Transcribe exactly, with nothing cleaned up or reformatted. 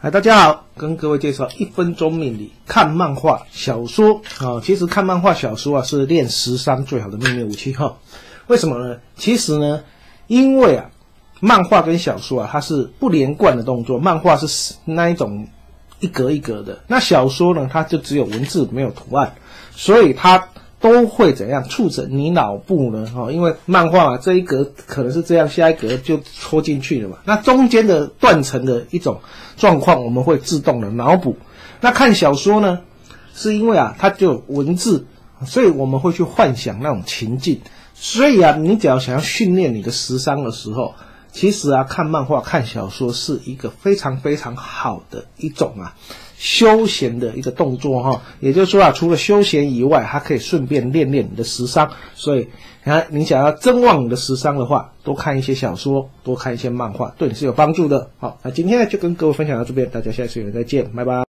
嗨，大家好，跟各位介绍一分钟命理，看漫画小说啊、哦。其实看漫画小说啊是练时商最好的秘密武器哈、哦。为什么呢？其实呢，因为啊，漫画跟小说啊它是不连贯的动作，漫画是那一种一格一格的，那小说呢它就只有文字没有图案，所以它都会怎样促成你脑部呢？哦，因为漫画啊这一格可能是这样，下一格就戳进去了嘛。那中间的断层的一种状况，我们会自动的脑补。那看小说呢，是因为啊它就有文字，所以我们会去幻想那种情境。所以啊，你只要想要训练你的时商的时候，其实啊看漫画、看小说是一个非常非常好的一种啊。休闲的一个动作哈，也就是说啊，除了休闲以外，它可以顺便练练你的时商。所以，你想要增旺你的时商的话，多看一些小说，多看一些漫画，对你是有帮助的。好，那今天呢就跟各位分享到这边，大家下次有缘再见，拜拜。